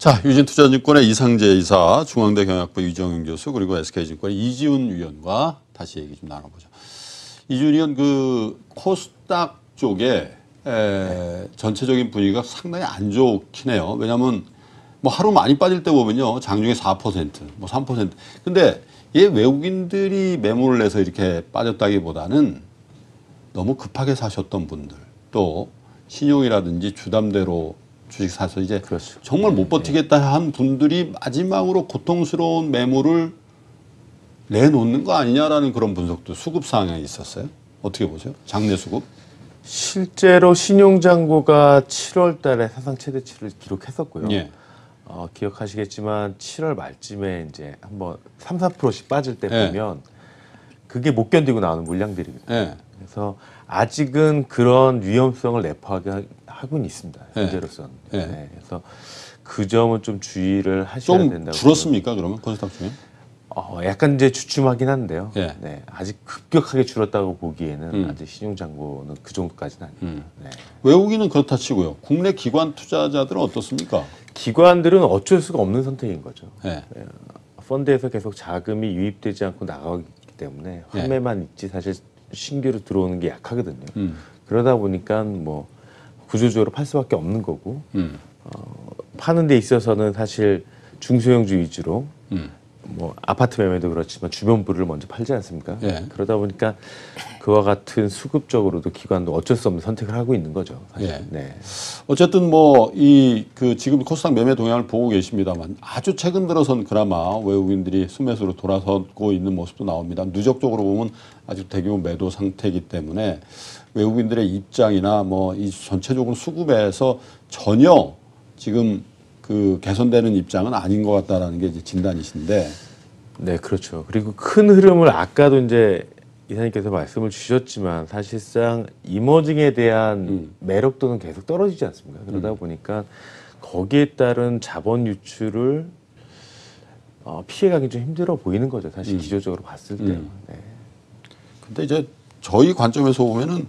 자, 유진투자증권의 이상재 이사, 중앙대 경영학부 유정윤 교수, 그리고 SK증권의 이지훈 위원과 다시 얘기 좀 나눠보죠. 이지훈 위원, 그 코스닥 쪽에 전체적인 분위기가 상당히 안 좋긴 해요. 왜냐하면 뭐 하루 많이 빠질 때 보면요, 장중에 4%, 뭐 3%. 근데 얘 외국인들이 매물을 내서 이렇게 빠졌다기보다는 너무 급하게 사셨던 분들, 또 신용이라든지 주담대로 주식 사서 이제 그렇죠. 정말 못 버티겠다 한 분들이 마지막으로 고통스러운 매물을 내놓는 거 아니냐라는 그런 분석도 수급 상황에 있었어요. 어떻게 보세요? 장내 수급? 실제로 신용잔고가 7월 달에 사상 최대치를 기록했었고요. 예. 기억하시겠지만 7월 말쯤에 이제 한번 3, 4%씩 빠질 때 예. 보면 그게 못 견디고 나오는 물량들이거든요. 예. 그래서 아직은 그런 위험성을 내포하게 하고는 있습니다. 현재로서는. 예. 네, 그래서 그 점은 좀 주의를 하셔야 좀 된다고. 줄었습니까? 그러면 코스닥 중에? 약간 이제 주춤하긴 한데요. 예. 네, 아직 급격하게 줄었다고 보기에는 아직 신용잔고는 그 정도까지는 아닙니다. 네. 외국인은 그렇다 치고요. 국내 기관 투자자들은 어떻습니까? 기관들은 어쩔 수가 없는 선택인 거죠. 예. 펀드에서 계속 자금이 유입되지 않고 나가기 때문에 환매만 있지 사실 신규로 들어오는 게 약하거든요. 그러다 보니까 뭐 구조적으로 팔 수밖에 없는 거고 파는 데 있어서는 사실 중소형주 위주로 뭐 아파트 매매도 그렇지만 주변부를 먼저 팔지 않습니까? 예. 그러다 보니까 그와 같은 수급적으로도 기관도 어쩔 수 없는 선택을 하고 있는 거죠. 사실. 예. 네. 어쨌든 뭐 이 그 지금 코스닥 매매 동향을 보고 계십니다만 아주 최근 들어선 그나마 외국인들이 순매수로 돌아서고 있는 모습도 나옵니다. 누적적으로 보면 아직 대규모 매도 상태이기 때문에 외국인들의 입장이나 뭐 이 전체적으로 수급에서 전혀 지금 그 개선되는 입장은 아닌 것 같다라는 게 이제 진단이신데. 네, 그렇죠. 그리고 큰 흐름을 아까도 이제 이사님께서 말씀을 주셨지만 사실상 이머징에 대한 매력도는 계속 떨어지지 않습니까? 그러다 보니까 거기에 따른 자본 유출을 피해가기 좀 힘들어 보이는 거죠. 사실 기조적으로 봤을 때. 네. 근데 이제 저희 관점에서 보면은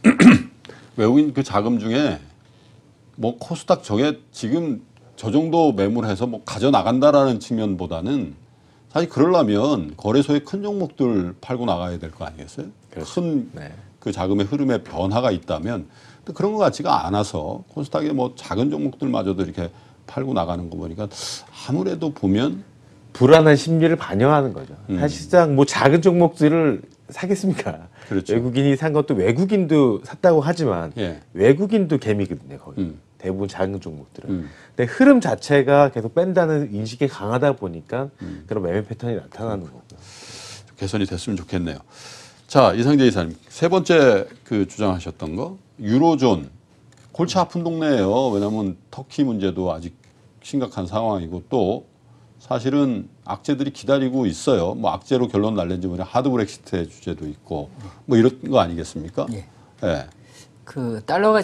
외국인 그 자금 중에 뭐 코스닥 저게 지금 저 정도 매물해서 뭐 가져나간다라는 측면보다는 사실 그러려면 거래소의 큰 종목들 팔고 나가야 될 거 아니겠어요? 그렇죠. 큰 네. 그 자금의 흐름에 변화가 있다면 근데 그런 것 같지가 않아서 코스닥의 뭐 작은 종목들마저도 이렇게 팔고 나가는 거 보니까 아무래도 보면 불안한 심리를 반영하는 거죠. 사실상 뭐 작은 종목들을 사겠습니까? 그렇죠. 외국인이 산 것도 외국인도 샀다고 하지만 예. 외국인도 개미거든요. 거기 대부분 작은 종목들은. 근데 흐름 자체가 계속 뺀다는 인식이 강하다 보니까 그런 매매 패턴이 나타나는 거고요. 개선이 됐으면 좋겠네요. 자, 이상재 이사님 세 번째 그 주장하셨던 거 유로존 골치 아픈 동네예요. 왜냐하면 터키 문제도 아직 심각한 상황이고 또 사실은 악재들이 기다리고 있어요. 뭐 악재로 결론 날는지 뭐냐 하드 브렉시트의 주제도 있고 뭐 이런 거 아니겠습니까? 예. 예. 그 달러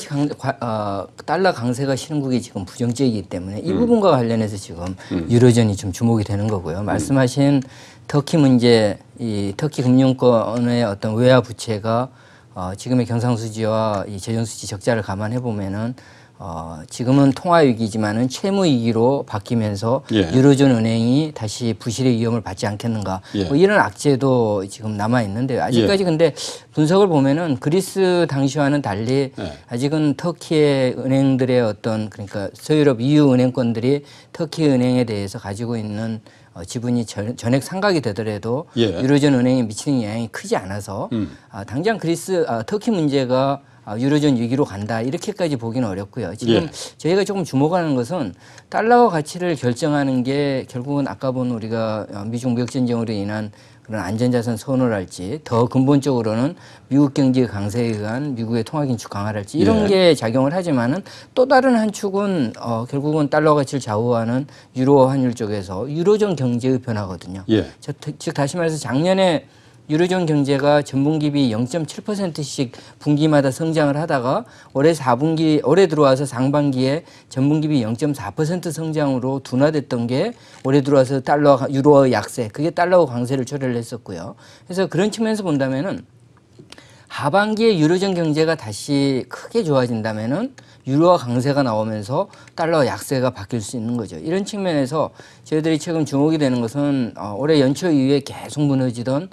강세가 시행국이 지금 부정적이기 때문에 이 부분과 관련해서 지금 유로존이 좀 주목이 되는 거고요. 말씀하신 터키 문제, 이 터키 금융권의 어떤 외화 부채가 지금의 경상수지와 이 재정수지 적자를 감안해 보면은 지금은 통화 위기지만은 채무 위기로 바뀌면서 예. 유로존 은행이 다시 부실의 위험을 받지 않겠는가. 예. 뭐 이런 악재도 지금 남아 있는데요. 아직까지 근데 분석을 보면은 그리스 당시와는 달리 아직은 터키의 은행들의 어떤 그러니까 서유럽 EU 은행권들이 터키 은행에 대해서 가지고 있는 지분이 전액 상각이 되더라도 유로존 은행에 미치는 영향이 크지 않아서 당장 터키 문제가 유로존 위기로 간다 이렇게까지 보기는 어렵고요. 지금 저희가 조금 주목하는 것은 달러 가치를 결정하는 게 결국은 아까 본 우리가 미중 무역 전쟁으로 인한 그런 안전자산 선호랄지 더 근본적으로는 미국 경제 강세에 의한 미국의 통화 긴축 강화랄지 이런 게 작용을 하지만은 또 다른 한 축은 결국은 달러 가치를 좌우하는 유로 환율 쪽에서 유로존 경제의 변화거든요. 즉 다시 말해서 작년에 유로존 경제가 전분기비 0.7%씩 분기마다 성장을 하다가 올해 들어와서 상반기에 전분기비 0.4% 성장으로 둔화됐던 게 올해 들어와서 유로의 약세, 그게 달러 강세를 초래를 했었고요. 그래서 그런 측면에서 본다면은 하반기에 유로존 경제가 다시 크게 좋아진다면은 유로화 강세가 나오면서 달러 약세가 바뀔 수 있는 거죠. 이런 측면에서 저희들이 최근 주목이 되는 것은 올해 연초 이후에 계속 무너지던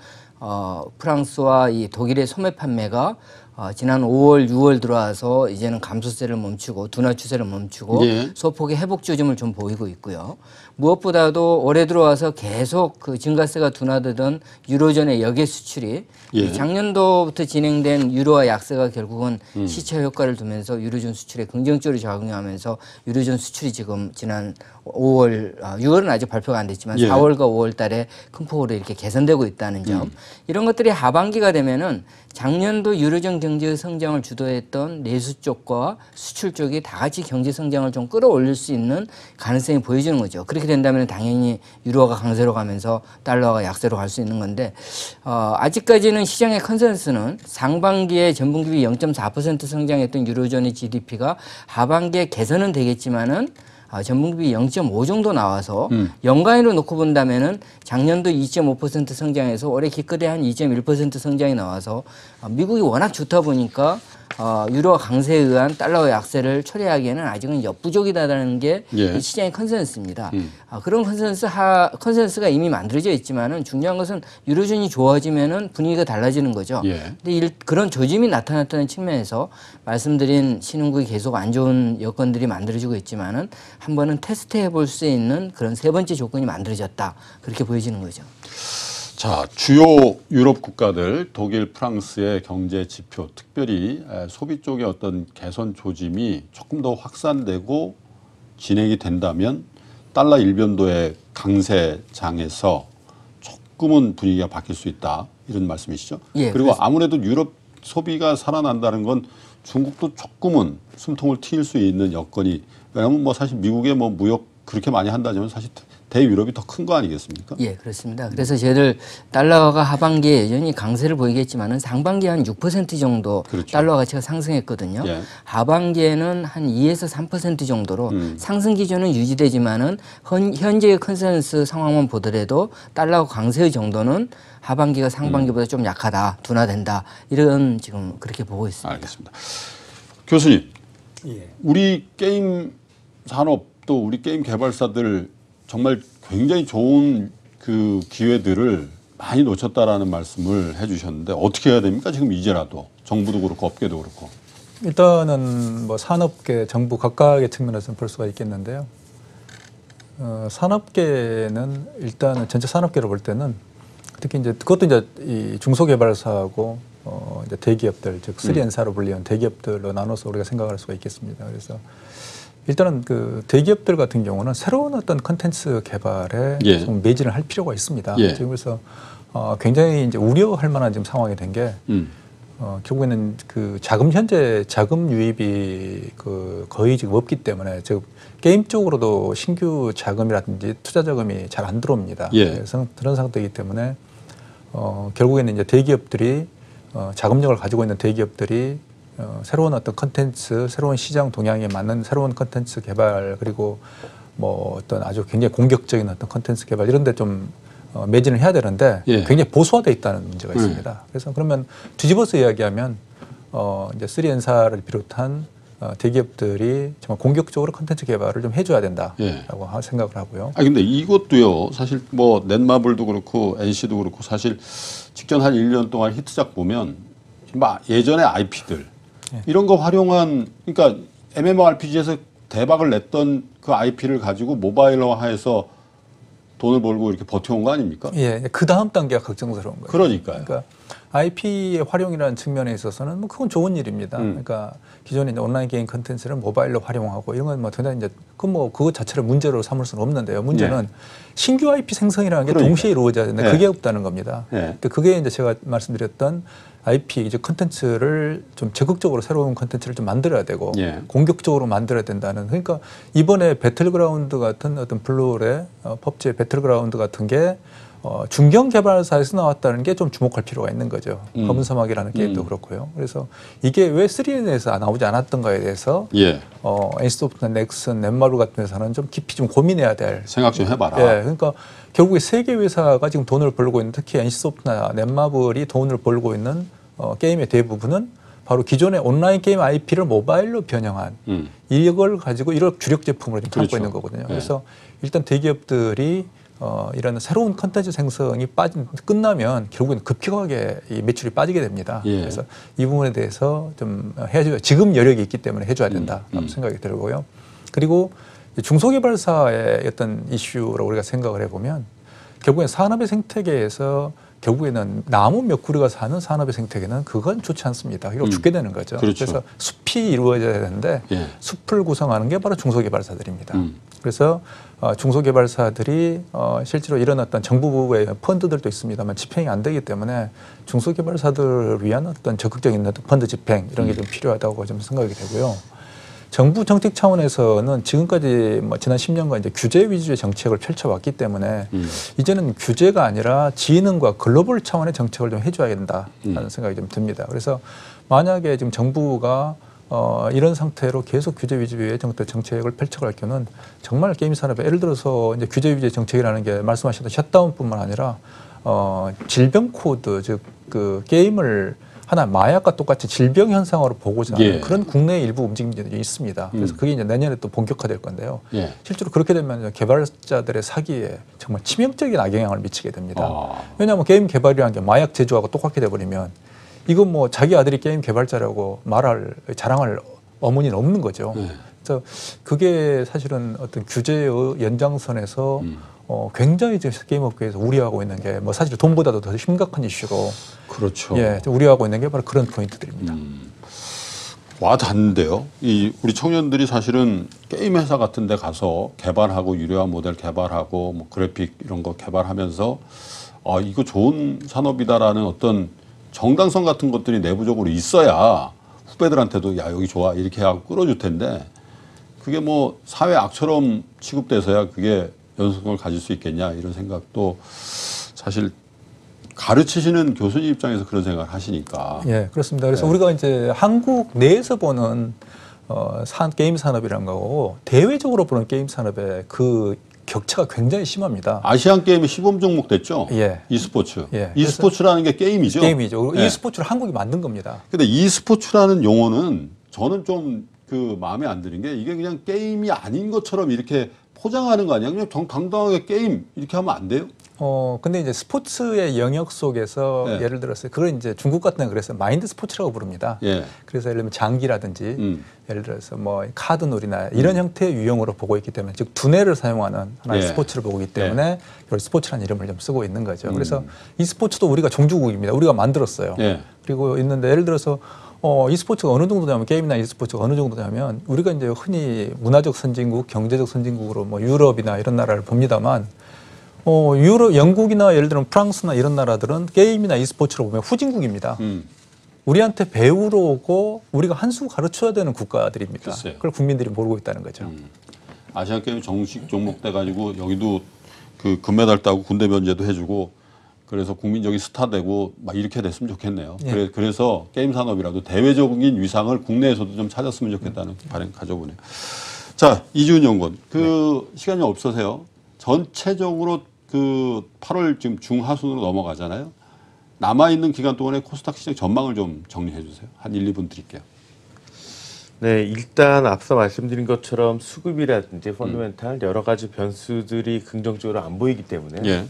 프랑스와 이 독일의 소매 판매가 지난 5월, 6월 들어와서 이제는 감소세를 멈추고 둔화 추세를 멈추고 예. 소폭의 회복 조짐을 좀 보이고 있고요. 무엇보다도 올해 들어와서 계속 그 증가세가 둔화되던 유로존의 역외 수출이 예. 작년도부터 진행된 유로화 약세가 결국은 시차 효과를 두면서 유로존 수출에 긍정적으로 작용하면서 유로존 수출이 지금 지난 5월, 6월은 아직 발표가 안 됐지만 예. 4월과 5월 달에 큰 폭으로 이렇게 개선되고 있다는 점. 이런 것들이 하반기가 되면은 작년도 유로존 경제의 성장을 주도했던 내수 쪽과 수출 쪽이 다 같이 경제 성장을 좀 끌어올릴 수 있는 가능성이 보여지는 거죠. 그렇게 된다면 당연히 유로화가 강세로 가면서 달러가 약세로 갈 수 있는 건데 아직까지는 시장의 컨센서스는 상반기에 전분기 대비 0.4% 성장했던 유로존의 GDP가 하반기에 개선은 되겠지만은 전분기 0.5 정도 나와서 연간으로 놓고 본다면은 작년도 2.5% 성장해서 올해 기껏해 한 2.1% 성장이 나와서 미국이 워낙 좋다 보니까 유로화 강세에 의한 달러 약세를 초래하기에는 아직은 역부족이다라는 게 예. 시장의 컨센서스입니다. 그런 컨센서스가 이미 만들어져 있지만은 중요한 것은 유로존이 좋아지면은 분위기가 달라지는 거죠. 예. 근데 그런 조짐이 나타났다는 측면에서 말씀드린 신흥국이 계속 안 좋은 여건들이 만들어지고 있지만은 한 번은 테스트해 볼 수 있는 그런 세 번째 조건이 만들어졌다. 그렇게 보여지는 거죠. 자, 주요 유럽 국가들, 독일, 프랑스의 경제 지표, 특별히 소비 쪽의 어떤 개선 조짐이 조금 더 확산되고 진행이 된다면 달러 일변도의 강세장에서 조금은 분위기가 바뀔 수 있다. 이런 말씀이시죠? 예, 그리고 그렇습니다. 아무래도 유럽 소비가 살아난다는 건 중국도 조금은 숨통을 트일 수 있는 여건이, 왜냐하면 뭐 사실 미국의 뭐 무역 그렇게 많이 한다면 사실 대유럽이 더 큰 거 아니겠습니까? 예, 그렇습니다. 그래서 저희들 달러가 하반기에 여전히 강세를 보이겠지만은 상반기에 한 6% 정도 그렇죠. 달러 가치가 상승했거든요. 예. 하반기에는 한 2에서 3% 정도로 상승 기조는 유지되지만은 현재의 컨센서스 상황만 보더라도 달러 강세의 정도는 하반기가 상반기보다 좀 약하다, 둔화된다 이런 지금 그렇게 보고 있습니다. 알겠습니다. 교수님, 예. 우리 게임 산업 또 우리 게임 개발사들 정말 굉장히 좋은 그 기회들을 많이 놓쳤다라는 말씀을 해주셨는데 어떻게 해야 됩니까? 지금 이제라도 정부도 그렇고 업계도 그렇고. 일단은 뭐 산업계, 정부 각각의 측면에서는 볼 수가 있겠는데요. 산업계는 일단은 전체 산업계를 볼 때는 특히 이제 그것도 이제 이 중소개발사하고 이제 대기업들, 즉 3N사로 불리는 대기업들로 나눠서 우리가 생각할 수가 있겠습니다. 그래서 일단은 그 대기업들 같은 경우는 새로운 어떤 컨텐츠 개발에 예. 좀 매진을 할 필요가 있습니다. 예. 지금 그래서 굉장히 이제 우려할 만한 지금 상황이 된 게 결국에는 그 현재 자금 유입이 그 거의 지금 없기 때문에 즉 게임 쪽으로도 신규 자금이라든지 투자 자금이 잘 안 들어옵니다. 예. 그래서 그런 상태이기 때문에 결국에는 이제 대기업들이 자금력을 가지고 있는 대기업들이 새로운 어떤 컨텐츠, 새로운 시장 동향에 맞는 새로운 컨텐츠 개발 그리고 뭐 어떤 아주 굉장히 공격적인 어떤 컨텐츠 개발 이런 데 좀 매진을 해야 되는데 예. 굉장히 보수화되어 있다는 문제가 있습니다. 그래서 그러면 뒤집어서 이야기하면 이제 3N사를 비롯한 대기업들이 정말 공격적으로 컨텐츠 개발을 좀 해줘야 된다라고 예. 생각을 하고요. 아 근데 이것도요. 사실 뭐 넷마블도 그렇고 NC도 그렇고 사실 직전 한 1년 동안 히트작 보면 막 예전의 IP들 이런 거 활용한 그러니까 MMORPG에서 대박을 냈던 그 IP를 가지고 모바일화해서 돈을 벌고 이렇게 버텨온 거 아닙니까? 예, 그 다음 단계가 걱정스러운 거예요. 그러니까요. 그러니까 IP의 활용이라는 측면에 있어서는 뭐 그건 좋은 일입니다. 그러니까 기존의 이제 온라인 게임 컨텐츠를 모바일로 활용하고 이런 건 뭐 대단히 이제 그거 자체를 문제로 삼을 수는 없는데요. 문제는 예. 신규 IP 생성이라는 게 그러니까요. 동시에 이루어져야 되는데 예. 그게 없다는 겁니다. 예. 그러니까 그게 이제 제가 말씀드렸던 IP 이제 컨텐츠를 좀 적극적으로 새로운 컨텐츠를 좀 만들어야 되고 예. 공격적으로 만들어야 된다는 그러니까 이번에 배틀그라운드 같은 어떤 블루홀의 펍지의 배틀그라운드 같은 게 중견 개발사에서 나왔다는 게 좀 주목할 필요가 있는 거죠. 검은 사막이라는 게임도 그렇고요. 그래서 이게 왜 3N에서 나오지 않았던가에 대해서 예. NC소프트나 넥슨, 넷마블 같은 회사는 좀 깊이 좀 고민해야 될. 생각 좀 해봐라. 예, 그러니까 결국에 세 개 회사가 지금 돈을 벌고 있는 특히 NC소프트나 넷마블이 돈을 벌고 있는 게임의 대부분은 바로 기존의 온라인 게임 IP를 모바일로 변형한 이걸 가지고 이걸 주력 제품으로 좀 그렇죠. 삼고 있는 거거든요. 네. 그래서 일단 대기업들이 이런 새로운 컨텐츠 생성이 끝나면 결국엔 급격하게 이 매출이 빠지게 됩니다. 예. 그래서 이 부분에 대해서 좀 해줘야, 지금 여력이 있기 때문에 해줘야 된다라는 생각이 들고요. 그리고 중소개발사의 어떤 이슈로 우리가 생각을 해보면 결국엔 산업의 생태계에서 결국에는 나무 몇 그루가 사는 산업의 생태계는 그건 좋지 않습니다. 이거 죽게 되는 거죠. 그렇죠. 그래서 숲이 이루어져야 되는데 예. 숲을 구성하는 게 바로 중소개발사들입니다. 그래서 중소개발사들이 실제로 이런 어떤 정부의 펀드들도 있습니다만 집행이 안 되기 때문에 중소개발사들을 위한 어떤 적극적인 어떤 펀드 집행 이런 게 좀 필요하다고 좀 생각이 되고요. 정부 정책 차원에서는 지금까지 뭐 지난 10년간 이제 규제 위주의 정책을 펼쳐왔기 때문에 이제는 규제가 아니라 지능과 글로벌 차원의 정책을 좀 해줘야 된다라는 생각이 좀 듭니다. 그래서 만약에 지금 정부가 이런 상태로 계속 규제 위주의 정책을 펼쳐갈 경우는 정말 게임 산업에 예를 들어서 이제 규제 위주의 정책이라는 게 말씀하셨던 셧다운뿐만 아니라 질병 코드 즉 그 게임을 하나 마약과 똑같이 질병 현상으로 보고자 하는 예. 그런 국내 일부 움직임들이 있습니다. 그래서 그게 이제 내년에 또 본격화될 건데요. 예. 실제로 그렇게 되면 개발자들의 사기에 정말 치명적인 악영향을 미치게 됩니다. 왜냐하면 게임 개발이라는 게 마약 제조하고 똑같게 돼버리면 이건 뭐 자기 아들이 게임 개발자라고 자랑할 어머니는 없는 거죠. 그래서 그게 사실은 어떤 규제의 연장선에서 굉장히 지금 게임 업계에서 우려하고 있는 게 뭐 사실 돈보다도 더 심각한 이슈로 그렇죠. 예, 우려하고 있는 게 바로 그런 포인트들입니다. 와 닿는데요. 우리 청년들이 사실은 게임 회사 같은 데 가서 개발하고 유료화 모델 개발하고 뭐 그래픽 이런 거 개발하면서 이거 좋은 산업이다라는 어떤 정당성 같은 것들이 내부적으로 있어야 후배들한테도 야 여기 좋아 이렇게 하고 끌어줄 텐데 그게 뭐 사회 악처럼 취급돼서야 그게 연속성을 가질 수 있겠냐 이런 생각도 사실 가르치시는 교수님 입장에서 그런 생각을 하시니까. 예, 그렇습니다. 그래서 네. 우리가 이제 한국 내에서 보는 게임 산업이라는 거고 대외적으로 보는 게임 산업의 그 격차가 굉장히 심합니다. 아시안 게임이 시범 종목 됐죠. 예. e스포츠. 예. e스포츠라는 게 게임이죠. 게임이죠. 예. e스포츠를 한국이 만든 겁니다. 근데 e스포츠라는 용어는 저는 좀 그 마음에 안 드는 게 이게 그냥 게임이 아닌 것처럼 이렇게 포장하는 거 아니야? 그냥 당당하게 게임 이렇게 하면 안 돼요? 근데 이제 스포츠의 영역 속에서 네. 예를 들어서 그걸 이제 중국 같은 데는 그래서 마인드 스포츠라고 부릅니다. 예. 그래서 예를 들면 장기라든지 예를 들어서 뭐 카드놀이나 이런 형태의 유형으로 보고 있기 때문에 즉 두뇌를 사용하는 하나의 예. 스포츠를 보고 있기 때문에 이걸 스포츠라는 이름을 좀 쓰고 있는 거죠. 그래서 이 스포츠도 우리가 종주국입니다. 우리가 만들었어요. 예. 그리고 있는데 예를 들어서 e스포츠가 어느 정도냐면 게임이나 e스포츠가 어느 정도냐면 우리가 이제 흔히 문화적 선진국, 경제적 선진국으로 뭐 유럽이나 이런 나라를 봅니다만 영국이나 예를 들면 프랑스나 이런 나라들은 게임이나 e스포츠로 보면 후진국입니다. 우리한테 배우러 오고 우리가 한 수 가르쳐야 되는 국가들입니다. 글쎄요. 그걸 국민들이 모르고 있다는 거죠. 아시안 게임 정식 종목 돼 가지고 여기도 그 금메달 따고 군대 면제도 해주고 그래서 국민적인 스타 되고 막 이렇게 됐으면 좋겠네요. 예. 그래서 게임 산업이라도 대외적인 위상을 국내에서도 좀 찾았으면 좋겠다는 바람 가져보네요. 자, 이지훈 연구원. 시간이 없어서요. 전체적으로 8월 지금 중하순으로 넘어가잖아요. 남아있는 기간 동안에 코스닥 시장 전망을 좀 정리해 주세요. 한 1, 2분 드릴게요. 네, 일단 앞서 말씀드린 것처럼 수급이라든지 펀더멘탈 여러 가지 변수들이 긍정적으로 안 보이기 때문에 예.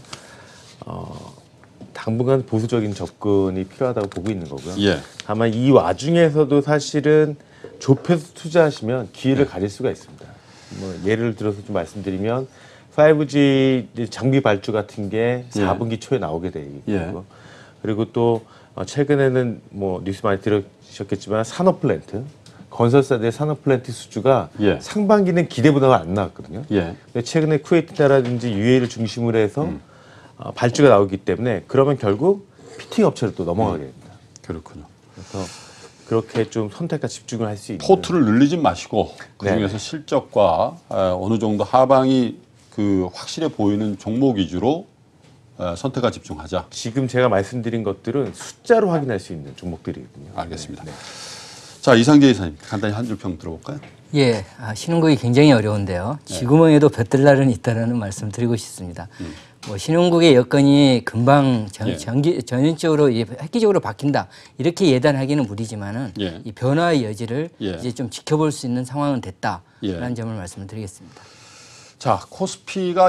당분간 보수적인 접근이 필요하다고 보고 있는 거고요. 예. 다만 이 와중에서도 사실은 좁혀서 투자하시면 기회를 가질 수가 있습니다. 뭐 예를 들어서 좀 말씀드리면 5G 장비 발주 같은 게 4분기 초에 나오게 되고 예. 그리고 또 최근에는 뭐 뉴스 많이 들으셨겠지만 산업 플랜트 건설사들의 산업 플랜트 수주가 예. 상반기는 기대보다 안 나왔거든요. 예. 근데 최근에 쿠웨이트라든지 UAE를 중심으로 해서 발주가 나오기 때문에 그러면 결국 피팅 업체로 또 넘어가게 됩니다. 그렇군요. 그래서 그렇게 좀 선택과 집중을 할 수 있는 포트를 늘리지 마시고 그중에서 네. 실적과 어느 정도 하방이 확실해 보이는 종목 위주로 선택과 집중하자. 지금 제가 말씀드린 것들은 숫자로 확인할 수 있는 종목들이거든요. 알겠습니다. 네. 자, 이상재 이사님 간단히 한 줄 평 들어볼까요? 예, 신흥국이 굉장히 어려운데요. 지구멍에도 볕들 날은 있다라는 말씀 드리고 싶습니다. 뭐 신흥국의 여건이 금방 예. 전인적으로 획기적으로 바뀐다 이렇게 예단하기는 무리지만은 예. 이 변화의 여지를 예. 이제 좀 지켜볼 수 있는 상황은 됐다라는 예. 점을 말씀을 드리겠습니다. 자, 코스피가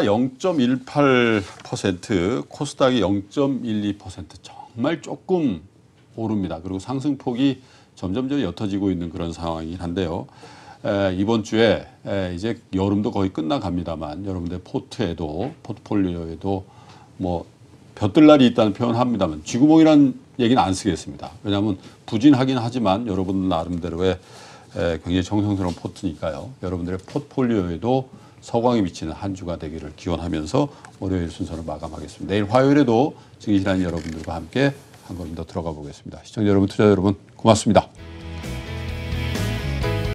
0.18%, 코스닥이 0.12% 정말 조금 오릅니다. 그리고 상승폭이 점점 옅어지고 있는 그런 상황이긴 한데요. 이번 주에 이제 여름도 거의 끝나갑니다만 여러분들 포트폴리오에도 뭐 볕들날이 있다는 표현을 합니다만 쥐구멍이라는 얘기는 안 쓰겠습니다. 왜냐하면 부진하긴 하지만 여러분 나름대로의 굉장히 정성스러운 포트니까요. 여러분들의 포트폴리오에도 서광이 비치는 한 주가 되기를 기원하면서 월요일 순서를 마감하겠습니다. 내일 화요일에도 증시라는 여러분들과 함께 한 걸음 더 들어가 보겠습니다. 시청자 여러분, 투자자 여러분 고맙습니다.